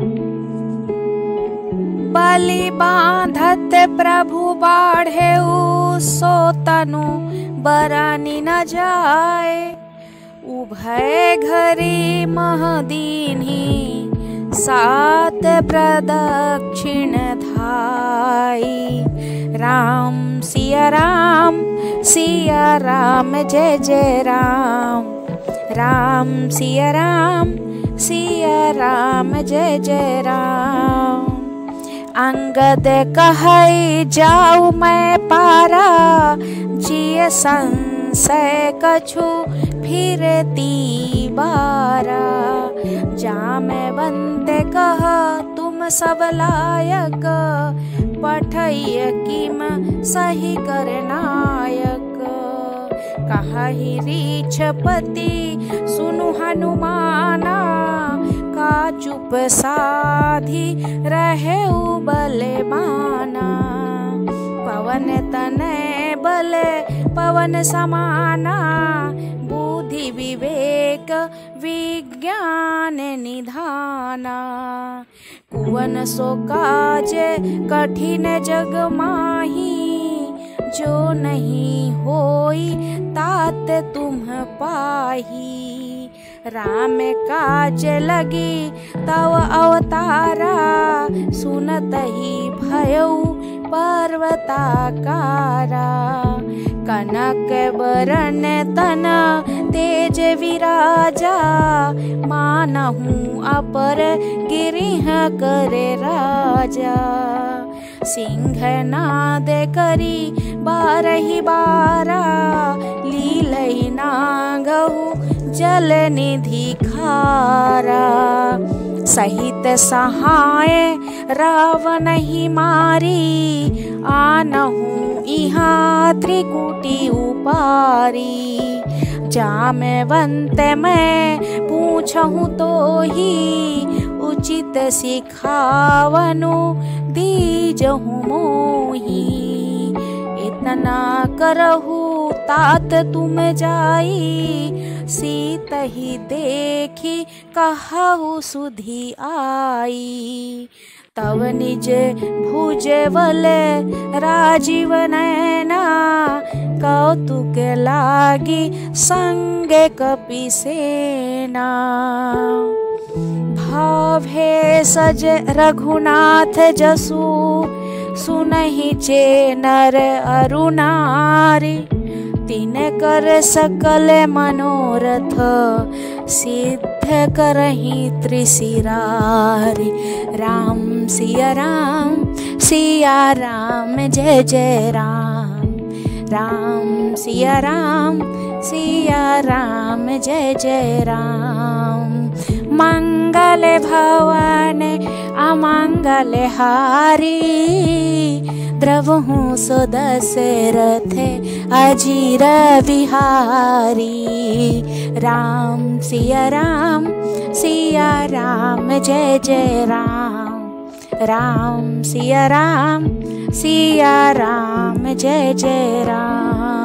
बलि बांधत प्रभु बाढ़े सो तनु बरानी न जाए। उभय घरी महदीनी सात प्रदक्षिण धाई। राम सिया राम जय जय राम। राम सिया राम जय जय राम। अंगद कहै जाऊ मैं पारा, जिय संशय कछु फिरती बारा। जामवंत कह तुम सब लायक, पठैय किम सही करनायक। कहहि रीछपति सुनु हनुमाना, का चुप साधी रहे बलवाना। पवन तनय बल पवन समाना, बुद्धि विवेक विज्ञान निधाना। कुवन सो काज कठिन जग माही, जो नहीं होई तात तुम पाही। राम काज लगी तव अवतारा, सुनत ही भयउ पर्वताकारा। कनक बरन तन तेज विराजा, मानहु अपर गिरिह करे राजा। सिंहनाद करी बारहि बारा, लीलहि नागहु जल निधि खारा। सहित सहाय रावण ही मारी, आनहु इहाँ त्रिकुटी उपारी। जामवंत मैं पूछहु तो ही, उचित सिखावनु दीजहु मोही। इतना करहु तात तुम जाई, सीत ही देखी कहु सुधि आई। तव निज भुज बल राजीव नैना, कौतुक लागी संग कपि सेना। भावे सज रघुनाथ जसु, सुनहि चे नर अरु नारी। तिन कर सकल मनोरथ, सिद्ध करहि त्रिशिरारी। राम सिया राम जय जय राम। राम सिया राम जय जय राम। मंगल भवन अमंगल हारी, द्रवहु सो दशरथ अजीर बिहारी। राम सिया राम जय जय राम। राम सिया राम जय जय राम।